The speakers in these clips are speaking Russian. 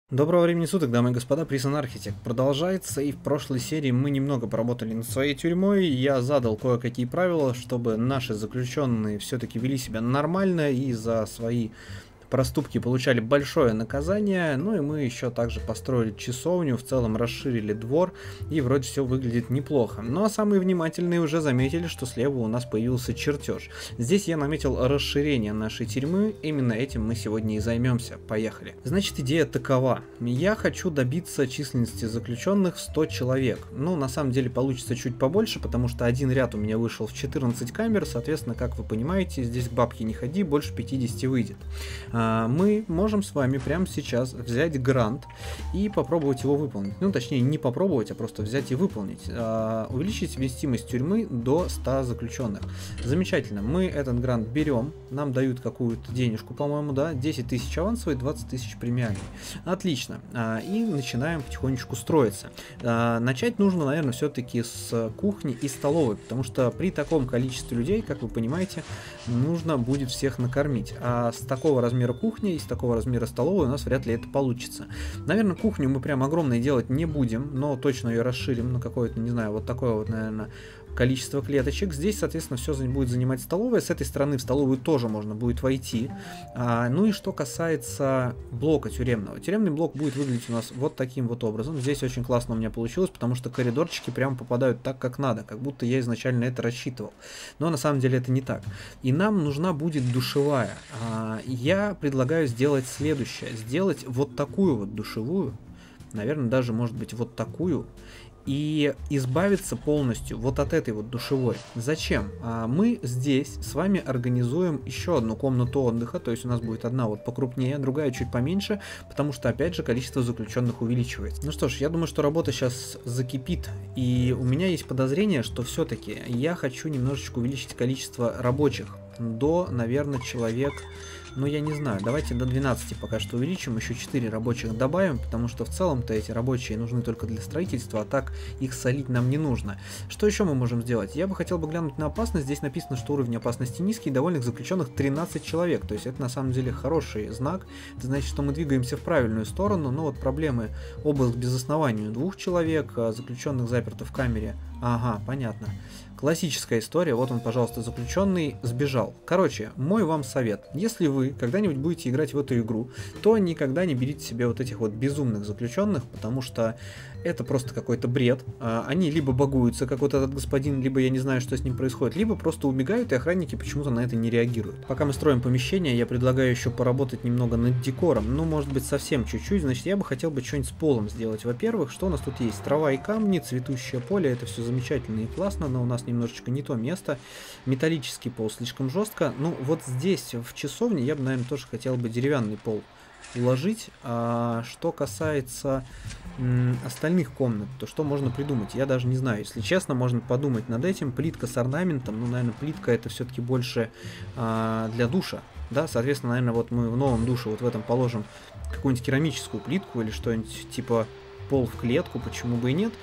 Доброго времени суток, дамы и господа, Prison Architect продолжается, и в прошлой серии мы немного поработали над своей тюрьмой. Я задал кое-какие правила, чтобы наши заключенные все-таки вели себя нормально и за свои проступки получали большое наказание. Ну и мы еще также построили часовню, в целом расширили двор, и вроде все выглядит неплохо. Ну а самые внимательные уже заметили, что слева у нас появился чертеж. Здесь я наметил расширение нашей тюрьмы, именно этим мы сегодня и займемся. Поехали. Значит, идея такова. Я хочу добиться численности заключенных в 100 человек. Ну, на самом деле получится чуть побольше, потому что один ряд у меня вышел в 14 камер, соответственно, как вы понимаете, здесь к бабке не ходи, больше 50 выйдет. Мы можем с вами прямо сейчас взять грант и попробовать его выполнить. Ну, точнее, не попробовать, а просто взять и выполнить. Увеличить вместимость тюрьмы до 100 заключенных. Замечательно. Мы этот грант берем, нам дают какую-то денежку, по-моему, да, 10 тысяч авансовой, 20 тысяч премиальной. Отлично. И начинаем потихонечку строиться. Начать нужно, наверное, все-таки с кухни и столовой, потому что при таком количестве людей, как вы понимаете, нужно будет всех накормить. А с такого размера кухни и с такого размера столовой у нас вряд ли это получится. Наверное, кухню мы прям огромной делать не будем, но точно ее расширим на какое-то, не знаю, вот такое вот, наверное, количество клеточек. Здесь, соответственно, все будет занимать столовая. С этой стороны в столовую тоже можно будет войти. Ну и что касается блока тюремного. Тюремный блок будет выглядеть у нас вот таким вот образом. Здесь очень классно у меня получилось, потому что коридорчики прям попадают так, как надо. Как будто я изначально это рассчитывал. Но на самом деле это не так. И нам нужна будет душевая. Я предлагаю сделать следующее. Сделать вот такую вот душевую. Наверное, даже, может быть, вот такую. И избавиться полностью вот от этой вот душевой. Зачем? Мы здесь с вами организуем еще одну комнату отдыха, то есть у нас будет одна вот покрупнее, другая чуть поменьше, потому что, опять же, количество заключенных увеличивается. Ну что ж, я думаю, что работа сейчас закипит, и у меня есть подозрение, что все-таки я хочу немножечко увеличить количество рабочих до, наверное, человек... Ну, я не знаю, давайте до 12 пока что увеличим, еще 4 рабочих добавим, потому что в целом-то эти рабочие нужны только для строительства, а так их солить нам не нужно. Что еще мы можем сделать? Я бы хотел глянуть на опасность. Здесь написано, что уровень опасности низкий, довольных заключенных 13 человек, то есть это на самом деле хороший знак, это значит, что мы двигаемся в правильную сторону, но вот проблемы: обыск без основания 2 человек, заключенных заперто в камере. Ага, понятно. Классическая история, вот он, пожалуйста, заключенный сбежал. Короче, мой вам совет. Если вы когда-нибудь будете играть в эту игру, то никогда не берите себе вот этих вот безумных заключенных, потому что это просто какой-то бред. Они либо багуются, как вот этот господин, либо я не знаю, что с ним происходит, либо просто убегают, и охранники почему-то на это не реагируют. Пока мы строим помещение, я предлагаю еще поработать немного над декором. Ну, может быть, совсем чуть-чуть. Значит, я бы хотел бы что-нибудь с полом сделать. Во-первых, что у нас тут есть? Трава и камни, цветущее поле, это все замечательно и классно, но у нас немножечко не то место. Металлический пол слишком жестко. Ну, вот здесь, в часовне, я бы, наверное, тоже хотел бы деревянный пол уложить. А что касается остальных комнат, то что можно придумать? Я даже не знаю. Если честно, можно подумать над этим. Плитка с орнаментом. Ну, наверное, плитка это все-таки больше для душа. Да, соответственно, наверное, вот мы в новом душе вот в этом положим какую-нибудь керамическую плитку или что-нибудь типа пол в клетку, почему бы и нет.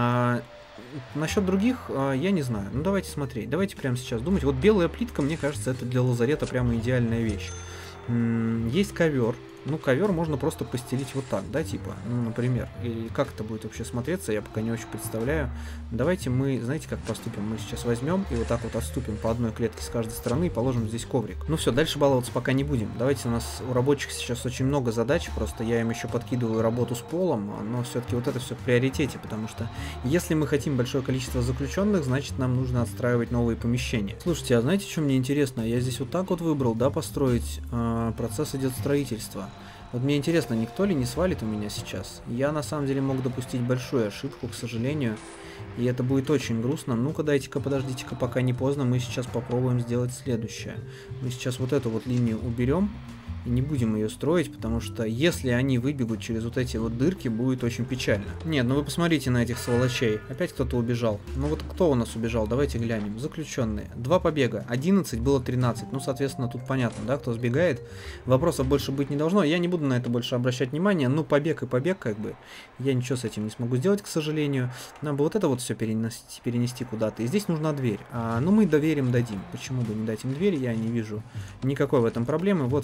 Насчет других, я не знаю. Ну, давайте смотреть. Давайте прямо сейчас думать. Вот белая плитка, мне кажется, это для лазарета прямо идеальная вещь. Есть ковер. Ну, ковер можно просто постелить вот так, да, типа, ну, например. И как это будет вообще смотреться, я пока не очень представляю. Давайте мы, знаете, как поступим? Мы сейчас возьмем и вот так вот отступим по одной клетке с каждой стороны и положим здесь коврик. Ну все, дальше баловаться пока не будем. Давайте, у нас у рабочих сейчас очень много задач, просто я им еще подкидываю работу с полом, но все-таки вот это все в приоритете, потому что если мы хотим большое количество заключенных, значит нам нужно отстраивать новые помещения. Слушайте, а знаете, что мне интересно? Я здесь вот так вот выбрал, да, построить, процесс идет строительства. Вот мне интересно, никто ли не свалит у меня сейчас? Я на самом деле мог допустить большую ошибку, к сожалению, и это будет очень грустно. Ну-ка, дайте-ка, подождите-ка, пока не поздно, мы сейчас попробуем сделать следующее. Мы сейчас вот эту вот линию уберем и не будем ее строить, потому что если они выбегут через вот эти вот дырки, будет очень печально. Нет, ну вы посмотрите на этих сволочей. Опять кто-то убежал. Ну вот кто у нас убежал? Давайте глянем. Заключенные. 2 побега. 11 было 13. Ну, соответственно, тут понятно, да, кто сбегает. Вопросов больше быть не должно. Я не буду на это больше обращать внимание. Ну, побег и побег, как бы. Я ничего с этим не смогу сделать, к сожалению. Нам бы вот это вот все перенести куда-то. И здесь нужна дверь. Ну, мы доверим, дадим. Почему бы не дать им дверь? Я не вижу никакой в этом проблемы. Вот вам, держите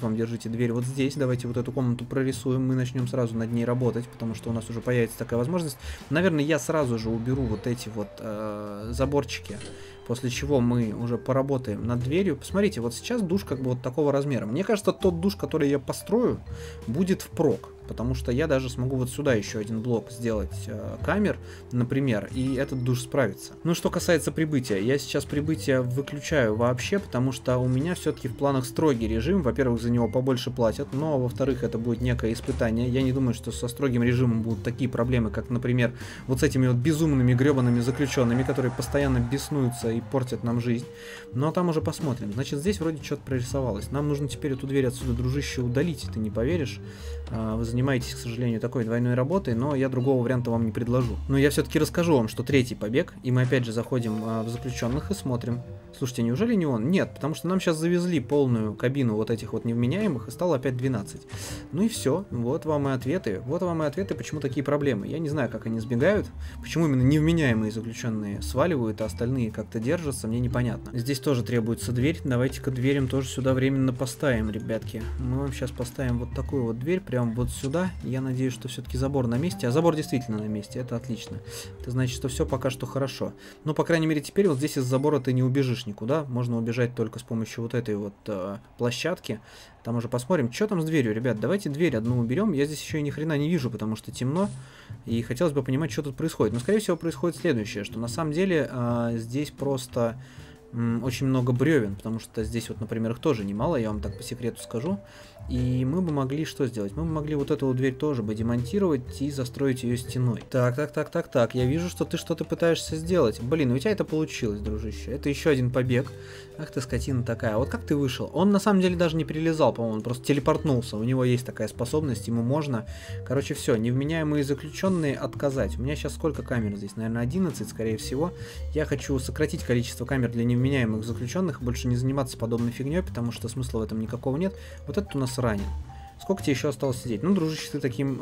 смотрите, дверь вот здесь. Давайте вот эту комнату прорисуем. Мы начнем сразу над ней работать, потому что у нас уже появится такая возможность. Наверное, я сразу же уберу вот эти вот заборчики. После чего мы уже поработаем над дверью. Посмотрите, вот сейчас душ как бы вот такого размера. Мне кажется, тот душ, который я построю, будет впрок. Потому что я даже смогу вот сюда еще один блок сделать камер, например, и этот душ справится. Ну, что касается прибытия. Я сейчас прибытие выключаю вообще, потому что у меня все-таки в планах строгий режим. Во-первых, за него побольше платят, но, во-вторых, это будет некое испытание. Я не думаю, что со строгим режимом будут такие проблемы, как, например, вот с этими вот безумными гребаными заключенными, которые постоянно беснуются и портят нам жизнь. Но там уже посмотрим. Значит, здесь вроде что-то прорисовалось. Нам нужно теперь эту дверь отсюда, дружище, удалить, ты не поверишь. Вы занимаетесь, к сожалению, такой двойной работой, но я другого варианта вам не предложу. Но я все-таки расскажу вам, что третий побег, и мы опять же заходим в заключенных и смотрим. Слушайте, неужели не он? Нет, потому что нам сейчас завезли полную кабину вот этих вот невменяемых, и стало опять 12. Ну и все, вот вам и ответы. Вот вам и ответы, почему такие проблемы. Я не знаю, как они сбегают, почему именно невменяемые заключенные сваливают, а остальные как-то держатся, мне непонятно. Здесь тоже требуется дверь, давайте-ка дверям тоже сюда временно поставим, ребятки. Мы вам сейчас поставим вот такую вот дверь, прям вот сюда. Я надеюсь, что все-таки забор на месте, а забор действительно на месте, это отлично. Это значит, что все пока что хорошо. Но, по крайней мере, теперь вот здесь из забора ты не убежишь никуда, можно убежать только с помощью вот этой вот площадки. Там уже посмотрим, что там с дверью, ребят. Давайте дверь одну уберем. Я здесь еще и ни хрена не вижу, потому что темно. И хотелось бы понимать, что тут происходит. Но, скорее всего, происходит следующее, что на самом деле здесь просто очень много бревен, потому что здесь вот, например, их тоже немало, я вам так по секрету скажу. И мы бы могли что сделать? Мы бы могли вот эту вот дверь тоже бы демонтировать и застроить ее стеной. Так, я вижу, что ты что-то пытаешься сделать. Блин, у тебя это получилось, дружище. Это еще один побег. Ах ты скотина такая. А вот как ты вышел? Он на самом деле даже не перелезал, по-моему, он просто телепортнулся. У него есть такая способность, ему можно. Короче, все, невменяемые заключенные отказать. У меня сейчас сколько камер здесь? Наверное, 11, скорее всего. Я хочу сократить количество камер для невменяемых заключенных, больше не заниматься подобной фигней, потому что смысла в этом никакого нет. Вот этот у нас ранен. Сколько тебе еще осталось сидеть? Ну, дружище, ты таким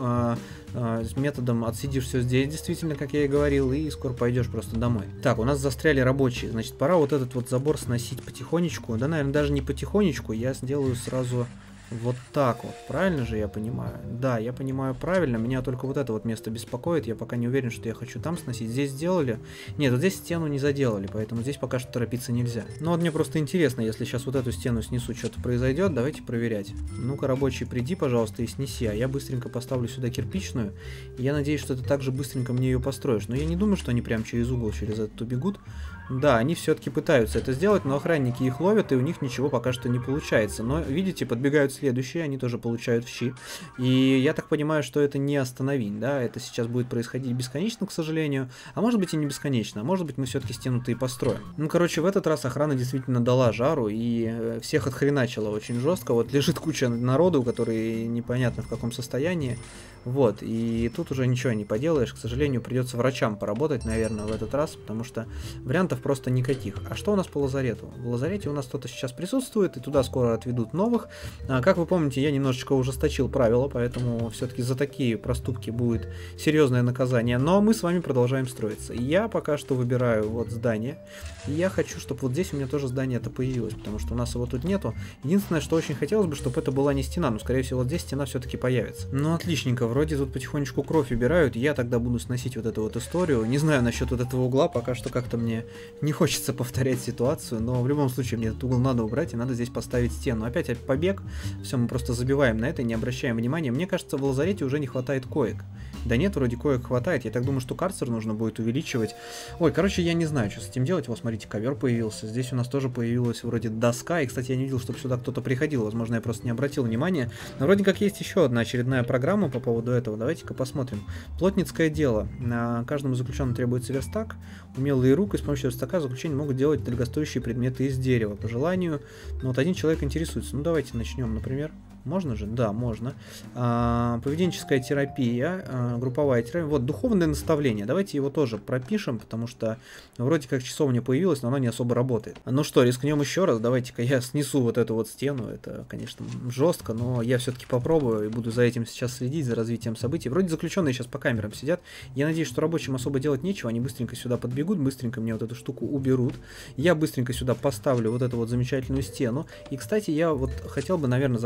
методом отсидишь все здесь, действительно, как я и говорил, и скоро пойдешь просто домой. Так, у нас застряли рабочие, значит, пора вот этот вот забор сносить потихонечку. Да, наверное, даже не потихонечку, я сделаю сразу вот так вот. Правильно же я понимаю? Да, я понимаю правильно. Меня только вот это вот место беспокоит. Я пока не уверен, что я хочу там сносить. Здесь сделали? Нет, вот здесь стену не заделали, поэтому здесь пока что торопиться нельзя. Но вот мне просто интересно, если сейчас вот эту стену снесу, что-то произойдет, давайте проверять. Ну-ка, рабочий, приди, пожалуйста, и снеси. А я быстренько поставлю сюда кирпичную. Я надеюсь, что ты также быстренько мне ее построишь. Но я не думаю, что они прям через угол, через этот убегут. Да, они все-таки пытаются это сделать, но охранники их ловят, и у них ничего пока что не получается. Но, видите, подбегают следующие, они тоже получают в щи. И я так понимаю, что это не остановить, да, это сейчас будет происходить бесконечно, к сожалению. А может быть и не бесконечно, а может быть мы все-таки стену-то и построим. Ну, короче, в этот раз охрана действительно дала жару, и всех отхреначила очень жестко. Вот лежит куча народу, который непонятно в каком состоянии. Вот, и тут уже ничего не поделаешь, к сожалению, придется врачам поработать, наверное, в этот раз, потому что вариантов просто никаких. А что у нас по лазарету? В лазарете у нас кто-то сейчас присутствует, и туда скоро отведут новых. Как вы помните, я немножечко ужесточил правила, поэтому все-таки за такие проступки будет серьезное наказание. Но мы с вами продолжаем строиться. Я пока что выбираю вот здание, и я хочу, чтобы вот здесь у меня тоже здание-то появилось, потому что у нас его тут нету. Единственное, что очень хотелось бы, чтобы это была не стена, но скорее всего вот здесь стена все-таки появится. Ну, отличненько. Вроде тут потихонечку кровь убирают, я тогда буду сносить вот эту вот историю. Не знаю насчет вот этого угла, пока что как-то мне не хочется повторять ситуацию, но в любом случае мне этот угол надо убрать, и надо здесь поставить стену. Опять побег, все, мы просто забиваем на это, не обращаем внимания. Мне кажется, в лазарете уже не хватает коек. Да нет, вроде коек хватает, я так думаю, что карцер нужно будет увеличивать. Ой, короче, я не знаю, что с этим делать. Вот, смотрите, ковер появился, здесь у нас тоже появилась вроде доска, и, кстати, я не видел, чтобы сюда кто-то приходил, возможно, я просто не обратил внимания. Но вроде как есть еще одна очередная программа по поводу этого, давайте-ка посмотрим. Плотницкое дело. На каждому заключенному требуется верстак, умелые руки, с помощью верстака заключения могут делать дорогостоящие предметы из дерева, по желанию. Но вот один человек интересуется, ну давайте начнем, например. Можно же? Да, можно. Поведенческая терапия, групповая терапия. Вот, духовное наставление. Давайте его тоже пропишем, потому что вроде как часовня появилась, но она не особо работает. Ну что, рискнем еще раз. Давайте-ка я снесу вот эту вот стену. Это, конечно, жестко, но я все-таки попробую и буду за этим сейчас следить, за развитием событий. Вроде заключенные сейчас по камерам сидят. Я надеюсь, что рабочим особо делать нечего. Они быстренько сюда подбегут, быстренько мне вот эту штуку уберут. Я быстренько сюда поставлю вот эту вот замечательную стену. И, кстати, я вот хотел бы, наверное, забрать вот эту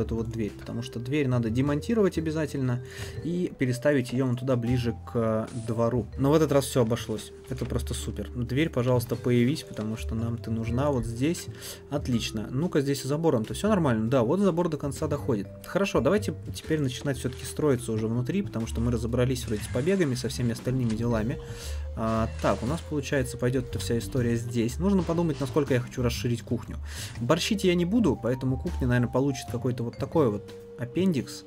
эту вот дверь, потому что дверь надо демонтировать обязательно и переставить ее вон туда ближе к двору. Но в этот раз все обошлось. Это просто супер. Дверь, пожалуйста, появись, потому что нам ты нужна вот здесь. Отлично. Ну-ка, здесь с забором-то все нормально? Да, вот забор до конца доходит. Хорошо, давайте теперь начинать все-таки строиться уже внутри, потому что мы разобрались вроде с побегами, со всеми остальными делами. Так, у нас, получается, пойдет эта вся история здесь. Нужно подумать, насколько я хочу расширить кухню. Борщить я не буду, поэтому кухня, наверное, получит какой-то вот такой вот аппендикс.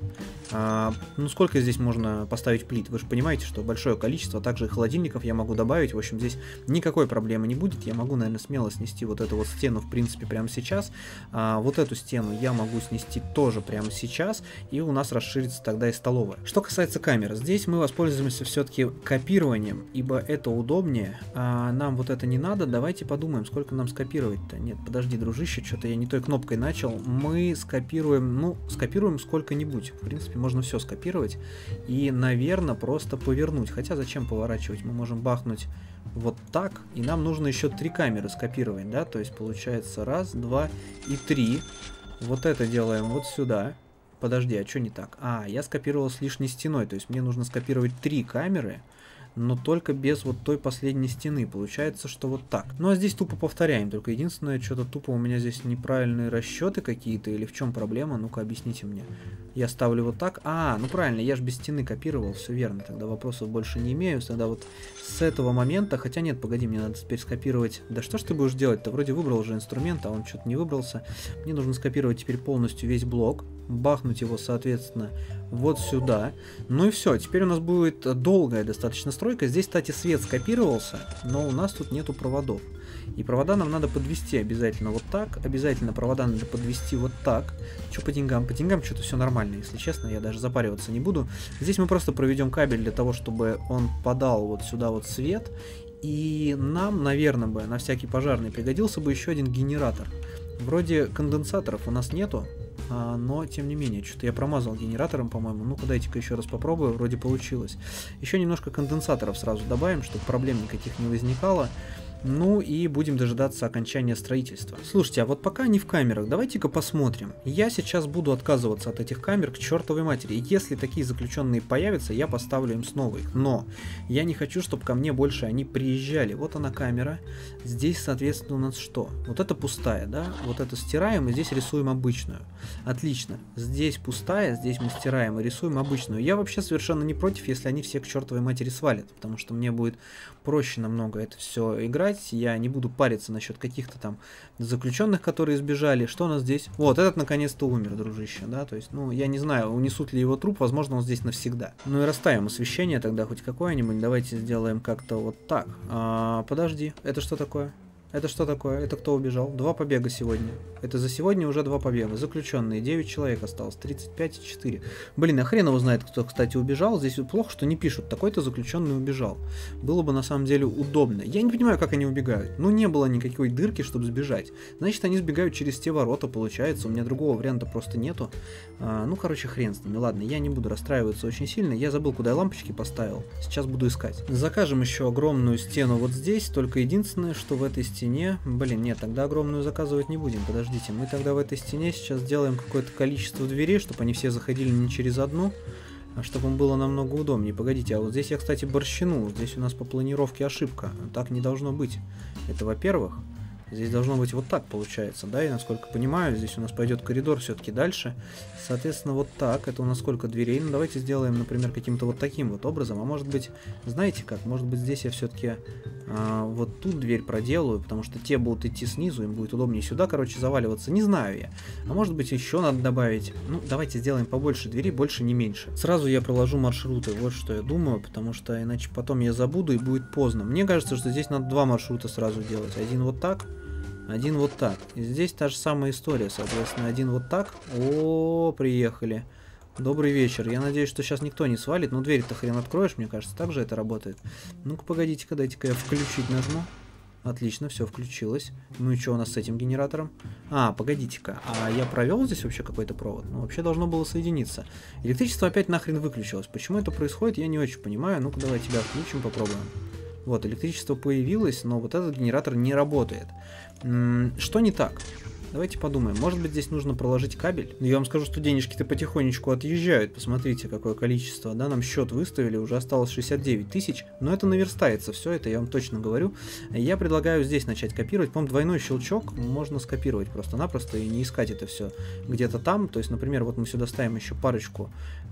Ну, сколько здесь можно поставить плит? Вы же понимаете, что большое количество, также и холодильников я могу добавить. В общем, здесь никакой проблемы не будет. Я могу, наверное, смело снести вот эту вот стену, в принципе, прямо сейчас. Вот эту стену я могу снести тоже прямо сейчас. И у нас расширится тогда и столовая. Что касается камер, здесь мы воспользуемся все-таки копированием, ибо это удобнее. Нам вот это не надо. Давайте подумаем, сколько нам скопировать-то. Нет, подожди, дружище, что-то я не той кнопкой начал. Мы скопируем, ну, скопируем сколько-нибудь. В принципе, можно все скопировать и, наверное, просто повернуть. Хотя зачем поворачивать? Мы можем бахнуть вот так, и нам нужно еще 3 камеры скопировать, да? То есть получается 1, 2 и 3. Вот это делаем вот сюда. Подожди, а что не так? Я скопировал с лишней стеной, то есть мне нужно скопировать 3 камеры, но только без вот той последней стены. Получается, что вот так. Ну, а здесь тупо повторяем. Только единственное, что-то тупо у меня здесь неправильные расчеты какие-то. Или в чем проблема? Ну-ка, объясните мне. Я ставлю вот так. Ну правильно, я же без стены копировал. Все верно. Тогда вопросов больше не имею. Тогда вот с этого момента... Хотя нет, погоди, мне надо теперь скопировать... Да что ж ты будешь делать-то? Вроде выбрал уже инструмент, а он что-то не выбрался. Мне нужно скопировать теперь полностью весь блок. Бахнуть его, соответственно, вот сюда. Ну и все. Теперь у нас будет долгая достаточно стройка. Здесь, кстати, свет скопировался, но у нас тут нету проводов. И провода нам надо подвести обязательно вот так. Обязательно провода надо подвести вот так. Что по деньгам? По деньгам что-то все нормально, если честно. Я даже запариваться не буду. Здесь мы просто проведем кабель для того, чтобы он подал вот сюда вот свет. И нам, наверное, бы на всякий пожарный пригодился бы еще один генератор. Вроде конденсаторов у нас нету. Но, тем не менее, что-то я промазал генератором, по-моему. Ну-ка, дайте-ка еще раз попробую. Вроде получилось. Еще немножко конденсаторов сразу добавим, чтобы проблем никаких не возникало. Ну и будем дожидаться окончания строительства. Слушайте, а вот пока они в камерах, давайте-ка посмотрим. Я сейчас буду отказываться от этих камер к чертовой матери. Если такие заключенные появятся, я поставлю им снова их. Но я не хочу, чтобы ко мне больше они приезжали. Вот она камера. Здесь, соответственно, у нас что? Вот это пустая, да? Вот это стираем и здесь рисуем обычную. Отлично. Здесь пустая, здесь мы стираем и рисуем обычную. Я вообще совершенно не против, если они все к чертовой матери свалят. Потому что мне будет проще намного это все играть. Я не буду париться насчет каких-то там заключенных, которые сбежали. Что у нас здесь? Вот, этот наконец-то умер, дружище, да? То есть, ну, я не знаю, унесут ли его труп, возможно, он здесь навсегда. Ну и расставим освещение тогда хоть какое-нибудь. Давайте сделаем как-то вот так. Подожди, это что такое? Это что такое? Это кто убежал? 2 побега сегодня. Это за сегодня уже 2 побега. Заключенные. 9 человек осталось. 35,4. Блин, а хрен его знает, кто, кстати, убежал. Здесь плохо, что не пишут. Такой-то заключенный убежал. Было бы, на самом деле, удобно. Я не понимаю, как они убегают. Ну, не было никакой дырки, чтобы сбежать. Значит, они сбегают через те ворота, получается. У меня другого варианта просто нету. Ну, короче, хрен с ними. Ладно, я не буду расстраиваться очень сильно. Я забыл, куда я лампочки поставил. Сейчас буду искать. Закажем еще огромную стену вот здесь. Только единственное, что в этой стене... Блин, нет, тогда огромную заказывать не будем. Подождите, мы тогда в этой стене сейчас сделаем какое-то количество дверей, чтобы они все заходили не через одну, а чтобы им было намного удобнее. Погодите, а вот здесь я, кстати, борщину. Здесь у нас по планировке ошибка. Так не должно быть. Это во-первых. Здесь должно быть вот так, получается, да, и насколько понимаю, здесь у нас пойдет коридор все-таки дальше. Соответственно, вот так, это у нас сколько дверей? Ну, давайте сделаем, например, каким-то вот таким вот образом. А может быть, знаете как, может быть, здесь я все-таки вот тут дверь проделаю, потому что те будут идти снизу, им будет удобнее сюда, короче, заваливаться. Не знаю я. А может быть, еще надо добавить. Ну, давайте сделаем побольше дверей, больше, не меньше. Сразу я проложу маршруты, вот что я думаю, потому что иначе потом я забуду и будет поздно. Мне кажется, что здесь надо 2 маршрута сразу делать. Один вот так. Один вот так. И здесь та же самая история, соответственно, один вот так. О, приехали. Добрый вечер. Я надеюсь, что сейчас никто не свалит. Но дверь-то хрен откроешь, мне кажется, так же это работает. Ну-ка, погодите-ка, дайте-ка я включить нажму. Отлично, все включилось. Ну и что у нас с этим генератором? Погодите-ка, а я провел здесь вообще какой-то провод? Ну, вообще должно было соединиться. Электричество опять нахрен выключилось. Почему это происходит, я не очень понимаю. Ну-ка, давай тебя включим, попробуем. Вот, электричество появилось, но вот этот генератор не работает. Что не так? Давайте подумаем. Может быть, здесь нужно проложить кабель? Я вам скажу, что денежки-то потихонечку отъезжают. Посмотрите, какое количество. Да, нам счет выставили, уже осталось 69 тысяч. Но это наверстается все, это я вам точно говорю. Я предлагаю здесь начать копировать. По-моему, двойной щелчок можно скопировать просто-напросто и не искать это все где-то там. То есть, например, вот мы сюда ставим еще парочку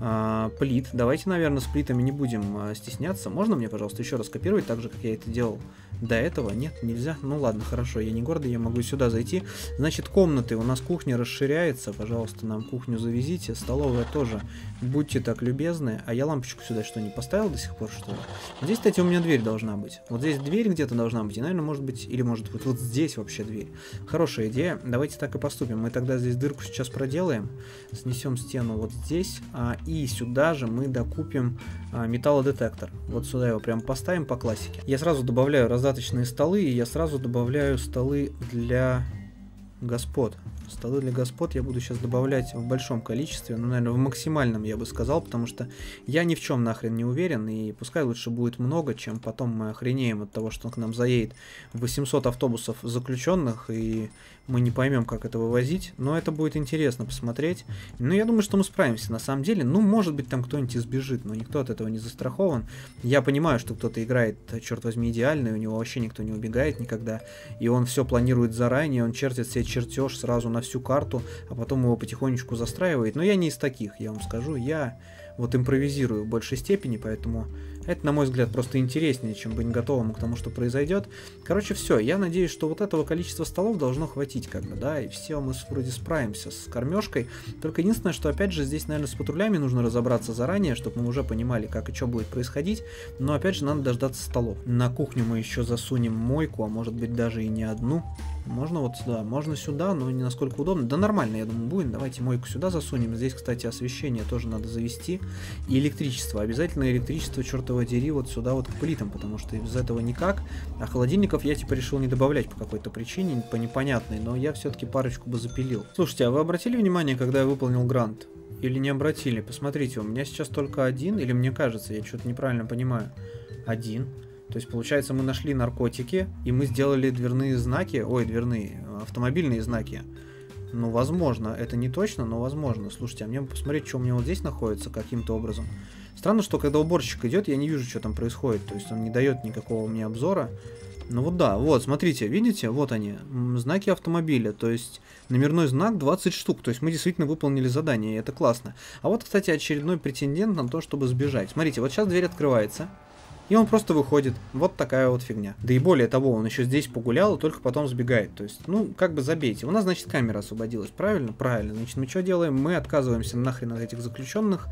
плит. Давайте, наверное, с плитами не будем стесняться. Можно мне, пожалуйста, еще раз копировать, так же, как я это делал до этого? Нет, нельзя? Ну ладно, хорошо, я не гордый, я могу сюда зайти. Значит, комнаты, у нас кухня расширяется, пожалуйста, нам кухню завезите, столовая тоже, будьте так любезны. А я лампочку сюда что, не поставил до сих пор, что ли? Здесь, кстати, у меня дверь должна быть. Вот здесь дверь где-то должна быть, и, наверное, может быть, или может быть вот здесь вообще дверь. Хорошая идея, давайте так и поступим. Мы тогда здесь дырку сейчас проделаем, снесем стену вот здесь, и сюда же мы докупим металлодетектор. Вот сюда его прям поставим по классике. Я сразу добавляю раздаточные столы, и я сразу добавляю столы для господ. Столы для господ я буду сейчас добавлять в большом количестве, ну, наверное, в максимальном, я бы сказал, потому что я ни в чем нахрен не уверен, и пускай лучше будет много, чем потом мы охренеем от того, что к нам заедет 800 автобусов заключенных, и мы не поймем, как это вывозить, но это будет интересно посмотреть. Но я думаю, что мы справимся, на самом деле. Ну, может быть, там кто-нибудь избежит, но никто от этого не застрахован. Я понимаю, что кто-то играет, черт возьми, идеально, и у него вообще никто не убегает никогда, и он все планирует заранее, он чертит себе чертеж сразу на всю карту, а потом его потихонечку застраивает. Но я не из таких, я вам скажу, я вот импровизирую в большей степени, поэтому это, на мой взгляд, просто интереснее, чем быть готовым к тому, что произойдет. Короче, все, я надеюсь, что вот этого количества столов должно хватить, как бы, да, и все, мы вроде справимся с кормежкой. Только единственное, что, опять же, здесь, наверное, с патрулями нужно разобраться заранее, чтобы мы уже понимали, как и что будет происходить, но, опять же, надо дождаться столов. На кухню мы еще засунем мойку, а может быть, даже и не одну. Можно вот сюда, можно сюда, но не насколько удобно. Да нормально, я думаю, будет. Давайте мойку сюда засунем. Здесь, кстати, освещение тоже надо завести. И электричество. Обязательно электричество, чертова дери, вот сюда вот к плитам, потому что без этого никак. А холодильников я типа решил не добавлять по какой-то причине, по непонятной, но я все-таки парочку бы запилил. Слушайте, а вы обратили внимание, когда я выполнил грант? Или не обратили? Посмотрите, у меня сейчас только один, или мне кажется, я что-то неправильно понимаю. Один. То есть, получается, мы нашли наркотики, и мы сделали дверные знаки, автомобильные знаки. Ну, возможно, это не точно, но возможно. Слушайте, а мне посмотреть, что у меня вот здесь находится каким-то образом. Странно, что когда уборщик идет, я не вижу, что там происходит. То есть, он не дает никакого мне обзора. Ну вот да, вот, смотрите, видите, вот они, знаки автомобиля, то есть номерной знак 20 штук, то есть мы действительно выполнили задание, и это классно. А вот, кстати, очередной претендент на то, чтобы сбежать. Смотрите, вот сейчас дверь открывается. И он просто выходит. Вот такая вот фигня. Да и более того, он еще здесь погулял и только потом сбегает. То есть, ну, как бы забейте. У нас, значит, камера освободилась. Правильно? Правильно. Значит, мы что делаем? Мы отказываемся нахрен от этих заключенных.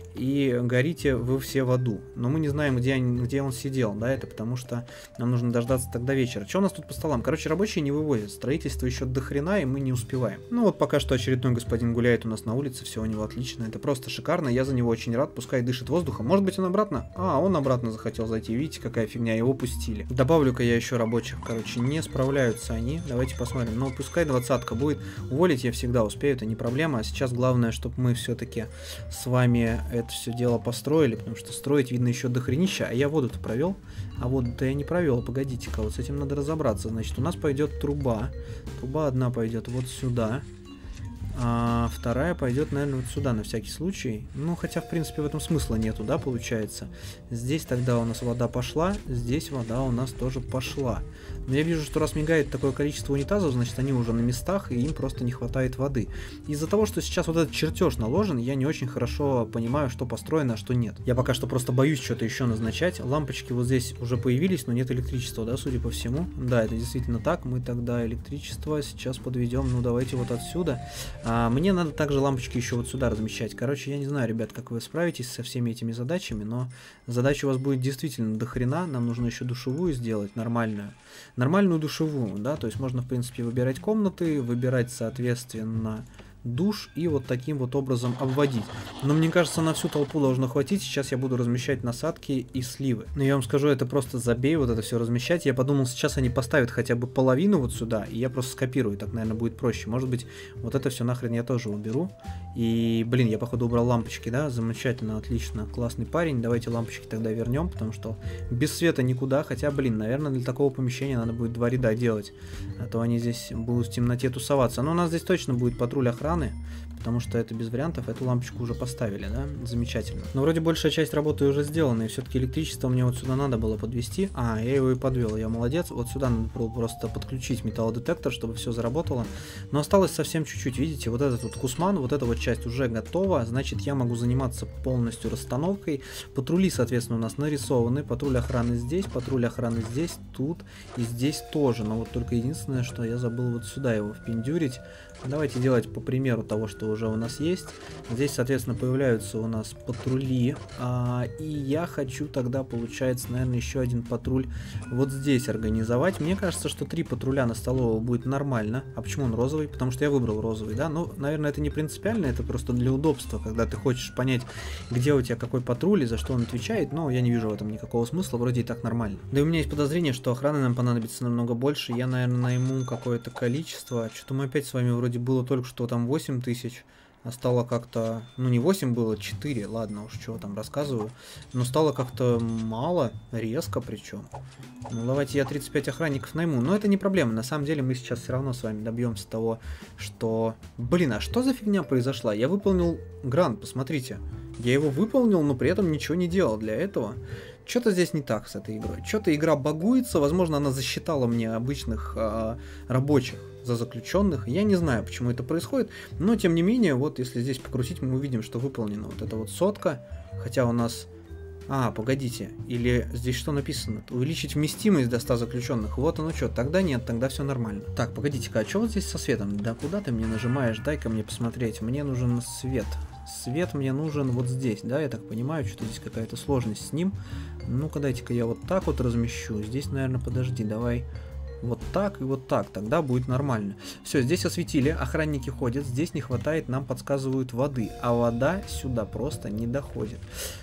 И горите вы все в аду. Но мы не знаем, где он сидел, да, это потому что нам нужно дождаться тогда вечера. Что у нас тут по столам? Короче, рабочие не вывозят. Строительство еще до хрена, и мы не успеваем. Ну вот пока что очередной господин гуляет у нас на улице, все у него отлично. Это просто шикарно, я за него очень рад. Пускай дышит воздухом. Может быть, он обратно? А, он обратно захотел зайти. Видите, какая фигня, его пустили. Добавлю-ка я еще рабочих. Короче, не справляются они. Давайте посмотрим. Ну, пускай 20-ка будет. Уволить я всегда успею, это не проблема. А сейчас главное, чтобы мы все-таки с вами это все дело построили, потому что строить видно еще до хренища. А я воду-то провел. А воду-то я не провел. Погодите-ка, вот с этим надо разобраться. Значит, у нас пойдет труба. Труба одна пойдет вот сюда. А вторая пойдет, наверное, вот сюда, на всякий случай. Ну, хотя, в принципе, в этом смысла нету, да, получается. Здесь тогда у нас вода пошла, здесь вода у нас тоже пошла. Но я вижу, что раз мигает такое количество унитазов, значит, они уже на местах, и им просто не хватает воды. Из-за того, что сейчас вот этот чертеж наложен, я не очень хорошо понимаю, что построено, а что нет. Я пока что просто боюсь что-то еще назначать. Лампочки вот здесь уже появились, но нет электричества, да, судя по всему. Да, это действительно так. Мы тогда электричество сейчас подведем, ну, давайте вот отсюда. Мне надо также лампочки еще вот сюда размещать. Короче, я не знаю, ребят, как вы справитесь со всеми этими задачами, но задача у вас будет действительно до хрена. Нам нужно еще душевую сделать, нормальную. Нормальную душевую, да, то есть можно, в принципе, выбирать комнаты, выбирать, соответственно, душ и вот таким вот образом обводить. Но мне кажется, на всю толпу должно хватить. Сейчас я буду размещать насадки и сливы. Но я вам скажу, это просто забей вот это все размещать. Я подумал, сейчас они поставят хотя бы половину вот сюда, и я просто скопирую. Так, наверное, будет проще. Может быть, вот это все нахрен я тоже уберу. И, блин, я походу убрал лампочки, да? Замечательно, отлично, классный парень. Давайте лампочки тогда вернем, потому что без света никуда. Хотя, блин, наверное, для такого помещения надо будет 2 ряда делать. А то они здесь будут в темноте тусоваться. Но у нас здесь точно будет патруль охраны, потому что это без вариантов. Эту лампочку уже поставили, да? Замечательно. Но вроде большая часть работы уже сделана, и все-таки электричество мне вот сюда надо было подвести. А, я его и подвел, я молодец. Вот сюда надо было просто подключить металлодетектор, чтобы все заработало. Но осталось совсем чуть-чуть, видите? Вот этот вот кусман, вот эта вот часть уже готова. Значит, я могу заниматься полностью расстановкой. Патрули, соответственно, у нас нарисованы. Патруль охраны здесь, патруль охраны здесь, тут и здесь тоже. Но вот только единственное, что я забыл вот сюда его впендюрить. Давайте делать по примеру того, что уже у нас есть. Здесь, соответственно, появляются у нас патрули. И я хочу тогда, получается, наверное, еще один патруль вот здесь организовать. Мне кажется, что 3 патруля на столовую будет нормально. А почему он розовый? Потому что я выбрал розовый, да? Ну, наверное, это не принципиально, это просто для удобства, когда ты хочешь понять, где у тебя какой патруль и за что он отвечает. Но я не вижу в этом никакого смысла, вроде и так нормально. Да и у меня есть подозрение, что охраны нам понадобится намного больше. Я, наверное, найму какое-то количество. Что-то мы опять с вами вроде было только что там 8000, а стало как-то, ну не 8 было, 4, ладно уж, чего там рассказываю, но стало как-то мало, резко причем. Ну давайте я 35 охранников найму, но это не проблема, на самом деле мы сейчас все равно с вами добьемся того, что... Блин, а что за фигня произошла? Я выполнил грант, посмотрите, я его выполнил, но при этом ничего не делал для этого. Что-то здесь не так с этой игрой. Что-то игра багуется, возможно, она засчитала мне обычных рабочих за заключенных. Я не знаю, почему это происходит, но тем не менее, вот если здесь покрутить, мы увидим, что выполнена вот эта вот сотка, хотя у нас... погодите, или здесь что написано? Увеличить вместимость до 100 заключенных. Вот оно что, тогда нет, тогда все нормально. Так, погодите-ка, а что вот здесь со светом? Да куда ты мне нажимаешь? Дай-ка мне посмотреть. Мне нужен свет. Свет мне нужен вот здесь, да, я так понимаю, что здесь какая-то сложность с ним. Ну-ка, дайте-ка я вот так вот размещу. Здесь, наверное, подожди, давай вот так и вот так, тогда будет нормально. Все, здесь осветили, охранники ходят, здесь не хватает, нам подсказывают воды, а вода сюда просто не доходит.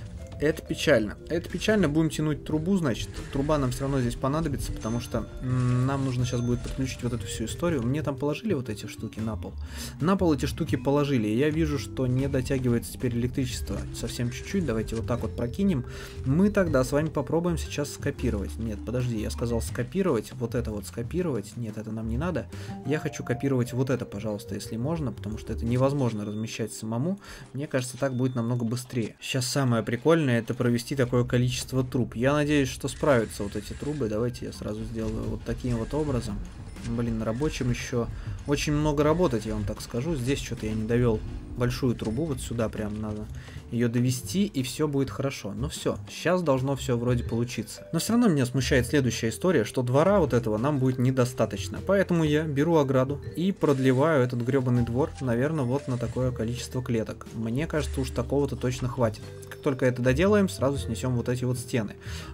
Это печально. Это печально. Будем тянуть трубу, значит. Труба нам все равно здесь понадобится, потому что нам нужно сейчас будет подключить вот эту всю историю. Мне там положили вот эти штуки на пол. На пол эти штуки положили. И я вижу, что не дотягивается теперь электричество. Совсем чуть-чуть. Давайте вот так вот прокинем. Мы тогда с вами попробуем сейчас скопировать. Нет, подожди, я сказал скопировать. Вот это вот скопировать. Нет, это нам не надо. Я хочу копировать вот это, пожалуйста, если можно, потому что это невозможно размещать самому. Мне кажется, так будет намного быстрее. Сейчас самое прикольное — это провести такое количество труб. Я надеюсь, что справятся вот эти трубы. Давайте я сразу сделаю вот таким вот образом. Блин, на рабочем еще очень много работать, я вам так скажу. Здесь что-то я не довел большую трубу, вот сюда прям надо ее довести, и все будет хорошо. Ну все, сейчас должно все вроде получиться. Но все равно меня смущает следующая история, что двора вот этого нам будет недостаточно. Поэтому я беру ограду и продлеваю этот гребаный двор, наверное, вот на такое количество клеток. Мне кажется, уж такого-то точно хватит. Как только это доделаем, сразу снесем вот эти вот стены.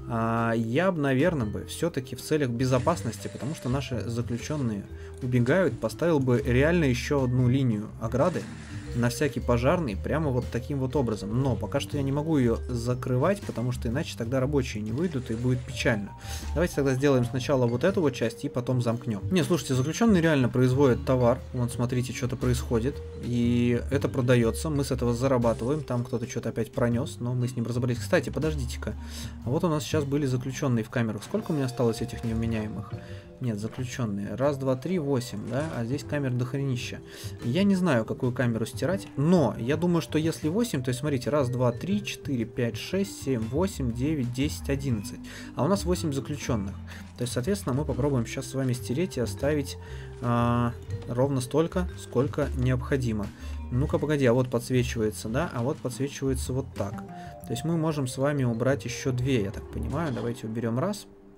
Я бы, наверное, все-таки в целях безопасности, потому что наши заключенные убегают, поставил бы реально еще одну линию ограды на всякий пожарный, прямо вот таким вот образом. Но пока что я не могу ее закрывать, потому что иначе тогда рабочие не выйдут и будет печально. Давайте тогда сделаем сначала вот эту вот часть и потом замкнем. Не, слушайте, заключенные реально производят товар. Вот смотрите, что-то происходит. И это продается, мы с этого зарабатываем. Там кто-то что-то опять пронес, но мы с ним разобрались. Кстати, подождите-ка. Вот у нас сейчас были заключенные в камерах. Сколько у меня осталось этих невменяемых? Нет, заключенные. Раз, два, три, 8, да? А здесь камер дохренища. Я не знаю, какую камеру стирать, но я думаю, что если 8, то есть смотрите, раз, два, три, 4, 5, 6, 7, 8, 9, 10, 11. А у нас 8 заключенных. То есть, соответственно, мы попробуем сейчас с вами стереть и оставить ровно столько, сколько необходимо. Ну-ка, погоди, а вот подсвечивается, да? А вот подсвечивается вот так. То есть мы можем с вами убрать еще 2, я так понимаю. Давайте уберем раз.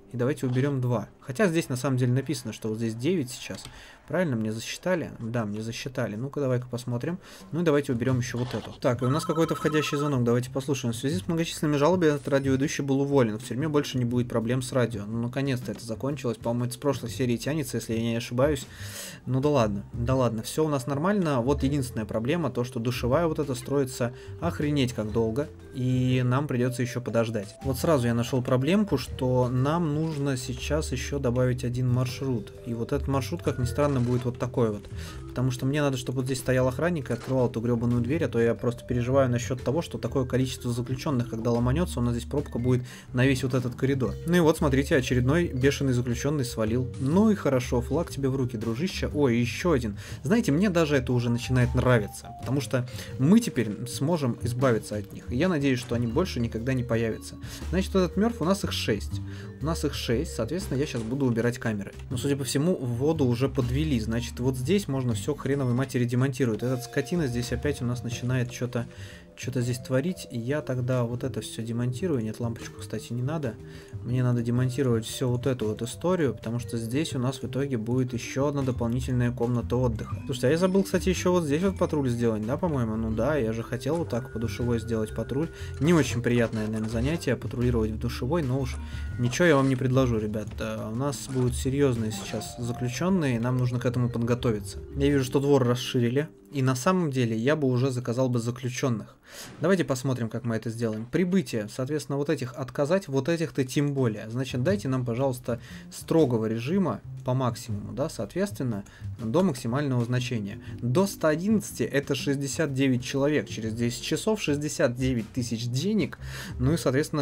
И давайте уберем 2. Хотя здесь на самом деле написано, что вот здесь 9 сейчас. Правильно, мне засчитали? Да, мне засчитали. Ну-ка, давай-ка посмотрим. Ну и давайте уберем еще вот эту. Так, и у нас какой-то входящий звонок. Давайте послушаем. В связи с многочисленными жалобами этот радиоведущий был уволен. В тюрьме больше не будет проблем с радио. Ну, наконец-то это закончилось. По-моему, это с прошлой серии тянется, если я не ошибаюсь. Ну да ладно. Да ладно, все у нас нормально. Вот единственная проблема, то, что душевая вот эта строится охренеть как долго. И нам придется еще подождать. Вот сразу я нашел проблемку, что нам нужно сейчас еще добавить один маршрут. И вот этот маршрут, как ни странно, будет вот такой вот. Потому что мне надо, чтобы вот здесь стоял охранник и открывал эту гребаную дверь, а то я просто переживаю насчет того, что такое количество заключенных, когда ломанется, у нас здесь пробка будет на весь вот этот коридор. Ну и вот, смотрите, очередной бешеный заключенный свалил. Ну и хорошо, флаг тебе в руки, дружище. Ой, еще один. Знаете, мне даже это уже начинает нравиться, потому что мы теперь сможем избавиться от них. И я надеюсь, что они больше никогда не появятся. Значит, этот мертв, у нас их 6. У нас их 6, соответственно, я сейчас буду убирать камеры. Но, судя по всему, воду уже подвели. Значит, вот здесь можно все к хреновой матери демонтировать. Этот скотина здесь опять у нас начинает что-то здесь творить, и я тогда вот это все демонтирую. Нет, лампочку, кстати, не надо. Мне надо демонтировать все вот эту вот историю, потому что здесь у нас в итоге будет еще одна дополнительная комната отдыха. Слушайте, а я забыл, кстати, еще вот здесь вот патруль сделать, да, по-моему? Ну да, я же хотел вот так по душевой сделать патруль. Не очень приятное, наверное, занятие патрулировать в душевой, но уж ничего я вам не предложу, ребят. У нас будут серьезные сейчас заключенные, и нам нужно к этому подготовиться. Я вижу, что двор расширили. И на самом деле я бы уже заказал бы заключенных. Давайте посмотрим, как мы это сделаем. Прибытие, соответственно, вот этих отказать, вот этих-то тем более. Значит, дайте нам, пожалуйста, строгого режима по максимуму, да, соответственно, до максимального значения. До 111 это 69 человек, через 10 часов 69 тысяч денег, ну и, соответственно,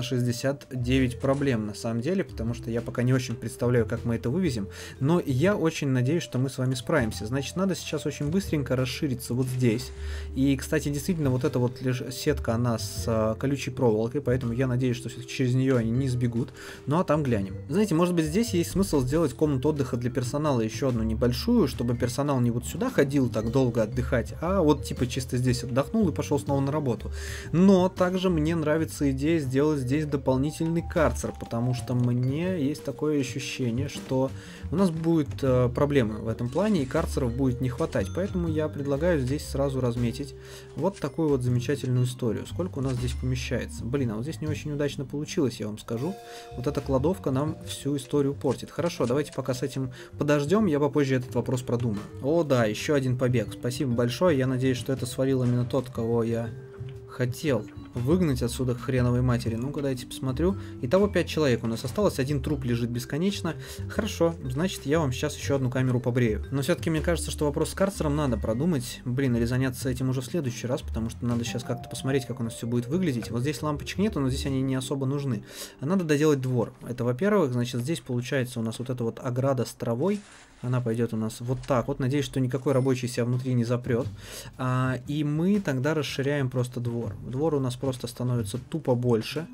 69 проблем на самом деле, потому что я пока не очень представляю, как мы это вывезем, но я очень надеюсь, что мы с вами справимся. Значит, надо сейчас очень быстренько расширить вот здесь. И, кстати, действительно, вот эта вот сетка, она с колючей проволокой, поэтому я надеюсь, что через нее они не сбегут. Ну, а там глянем. Знаете, может быть, здесь есть смысл сделать комнату отдыха для персонала еще одну небольшую, чтобы персонал не вот сюда ходил так долго отдыхать, а вот типа чисто здесь отдохнул и пошел снова на работу. Но также мне нравится идея сделать здесь дополнительный карцер, потому что мне есть такое ощущение, что у нас будет проблемы в этом плане, и карцеров будет не хватать. Поэтому я предлагаю здесь сразу разметить вот такую вот замечательную историю. Сколько у нас здесь помещается? Блин, а вот здесь не очень удачно получилось, я вам скажу. Вот эта кладовка нам всю историю портит. Хорошо, давайте пока с этим подождем, я попозже этот вопрос продумаю. О да, еще один побег. Спасибо большое, я надеюсь, что это свалил именно тот, кого я хотел выгнать отсюда к хреновой матери. Ну-ка, дайте посмотрю. Итого 5 человек у нас осталось, один труп лежит бесконечно. Хорошо, значит, я вам сейчас еще одну камеру побрею. Но все-таки мне кажется, что вопрос с карцером надо продумать. Блин, или заняться этим уже в следующий раз, потому что надо сейчас как-то посмотреть, как у нас все будет выглядеть. Вот здесь лампочек нету, но здесь они не особо нужны. А надо доделать двор. Это, во-первых, значит, здесь получается у нас вот эта вот ограда с травой. Она пойдет у нас вот так вот. Надеюсь, что никакой рабочий себя внутри не запрет. И мы тогда расширяем просто двор. Двор у нас просто становится тупо больше.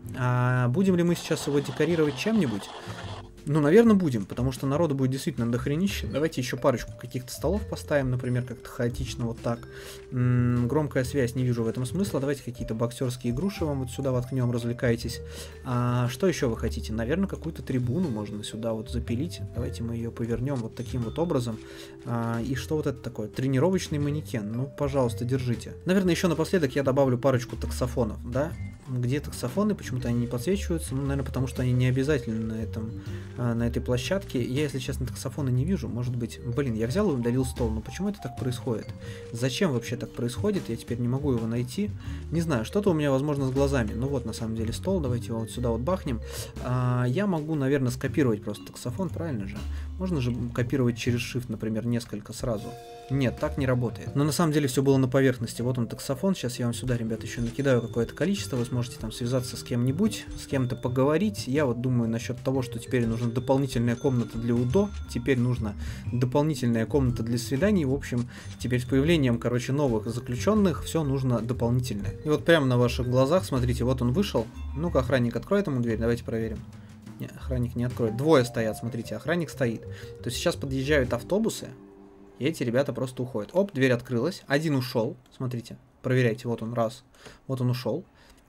Будем ли мы сейчас его декорировать чем-нибудь? Ну, наверное, будем, потому что народу будет действительно дохренище. Давайте еще парочку каких-то столов поставим, например, как-то хаотично вот так. Громкая связь, не вижу в этом смысла. Давайте какие-то боксерские груши вам вот сюда воткнем, развлекайтесь. Что еще вы хотите? Наверное, какую-то трибуну можно сюда вот запилить. Давайте мы ее повернем вот таким вот образом. И что вот это такое? Тренировочный манекен. Ну, пожалуйста, держите. Наверное, еще напоследок я добавлю парочку таксофонов, да? Где таксофоны? Почему-то они не подсвечиваются. Ну, наверное, потому что они не обязательны на этой площадке. Я, если честно, таксофона не вижу. Может быть... Блин, я взял и удалил стол. Но почему это так происходит? Зачем вообще так происходит? Я теперь не могу его найти. Не знаю, что-то у меня, возможно, с глазами. Ну вот, на самом деле, стол. Давайте его вот сюда вот бахнем. Я могу, наверное, скопировать просто таксофон, правильно же? Можно же копировать через Shift, например, несколько сразу. Нет, так не работает. Но на самом деле все было на поверхности. Вот он таксофон. Сейчас я вам сюда, ребят, еще накидаю какое-то количество. Вы сможете там связаться с кем-нибудь, с кем-то поговорить. Я вот думаю насчет того, что теперь нужна дополнительная комната для УДО. Теперь нужна дополнительная комната для свиданий. В общем, теперь с появлением, короче, новых заключенных все нужно дополнительное. И вот прямо на ваших глазах, смотрите, вот он вышел. Ну-ка, охранник, откроет ему дверь. Давайте проверим. Нет, охранник не откроет. Двое стоят, смотрите, охранник стоит. То есть сейчас подъезжают автобусы, и эти ребята просто уходят. Оп, дверь открылась, один ушел, смотрите, проверяйте, вот он, раз, вот он ушел.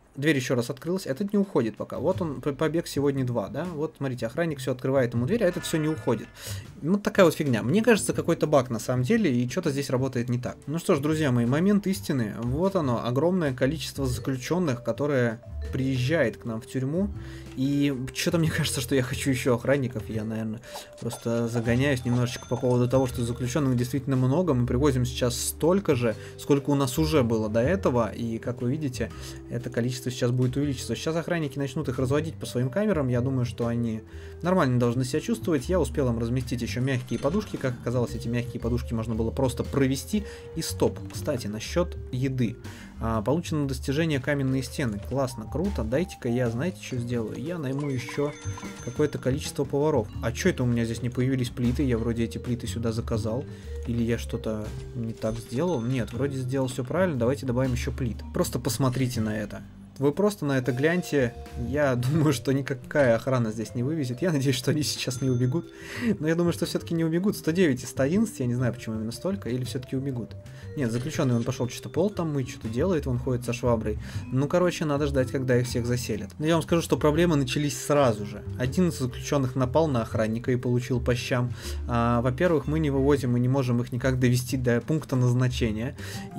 Дверь еще раз открылась, этот не уходит пока. Вот он, побег сегодня 2, да? Вот, смотрите, охранник все открывает ему дверь, а этот все не уходит. Вот такая вот фигня. Мне кажется, какой-то баг на самом деле, и что-то здесь работает не так. Ну что ж, друзья мои, момент истины. Вот оно, огромное количество заключенных, которое приезжает к нам в тюрьму. И что-то мне кажется, что я хочу еще охранников. Я, наверное, просто загоняюсь немножечко по поводу того, что заключенных действительно много. Мы привозим сейчас столько же, сколько у нас уже было до этого. И, как вы видите, это количество сейчас будет увеличиваться. Сейчас охранники начнут их разводить по своим камерам. Я думаю, что они нормально должны себя чувствовать. Я успел им разместить еще мягкие подушки. Как оказалось, эти мягкие подушки можно было просто провести и стоп. Кстати, насчет еды. Получено достижение каменные стены. Классно, круто. Дайте-ка я, знаете, что сделаю? Я найму еще какое-то количество поваров. А что это у меня здесь не появились плиты? Я вроде эти плиты сюда заказал. Или я что-то не так сделал? Нет, вроде сделал все правильно. Давайте добавим еще плит. Просто посмотрите на это. Вы просто на это гляньте. Я думаю, что никакая охрана здесь не вывезет. Я надеюсь, что они сейчас не убегут. Но я думаю, что все-таки не убегут. 109 и 111. Я не знаю, почему именно столько. Или все-таки убегут. Нет, заключенный он пошел что-то пол там мыть, что-то делает. Он ходит со шваброй. Ну, короче, надо ждать, когда их всех заселят. Но я вам скажу, что проблемы начались сразу же. Один из заключенных напал на охранника и получил по щам. Во-первых, мы не вывозим и не можем их никак довести до пункта назначения.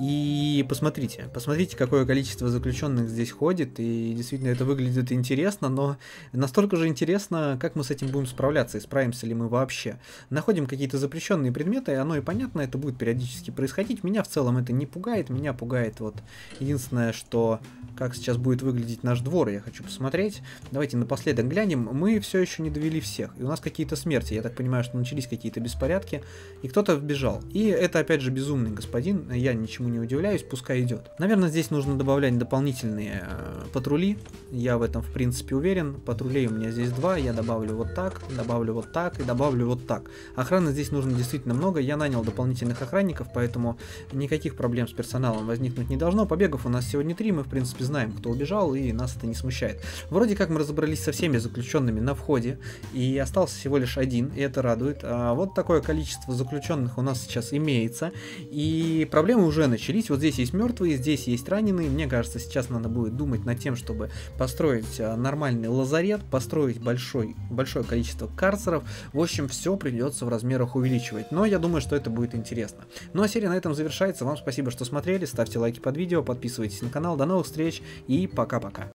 И посмотрите, какое количество заключенных здесь ходит. И действительно это выглядит интересно, но настолько же интересно, как мы с этим будем справляться и справимся ли мы вообще. Находим какие-то запрещенные предметы, оно и понятно, это будет периодически происходить. Меня в целом это не пугает, меня пугает вот единственное, что как сейчас будет выглядеть наш двор, я хочу посмотреть. Давайте напоследок глянем. Мы все еще не довели всех, и у нас какие-то смерти, я так понимаю, что начались какие-то беспорядки, и кто-то вбежал. И это опять же безумный господин, я ничему не удивляюсь, пускай идет. Наверное, здесь нужно добавлять дополнительные патрули, я в этом в принципе уверен. Патрулей у меня здесь 2, я добавлю вот так и добавлю вот так. Охраны здесь нужно действительно много, я нанял дополнительных охранников, поэтому никаких проблем с персоналом возникнуть не должно. Побегов у нас сегодня 3, мы в принципе знаем, кто убежал, и нас это не смущает. Вроде как мы разобрались со всеми заключенными на входе, и остался всего лишь один, и это радует. Вот такое количество заключенных у нас сейчас имеется, и проблемы уже начались. Вот здесь есть мертвые, здесь есть раненые. Мне кажется, сейчас надо будет думать над тем, чтобы построить нормальный лазарет, построить большое количество карцеров. В общем, все придется в размерах увеличивать. Но я думаю, что это будет интересно. Ну а серия на этом завершается. Вам спасибо, что смотрели. Ставьте лайки под видео, подписывайтесь на канал. До новых встреч и пока-пока.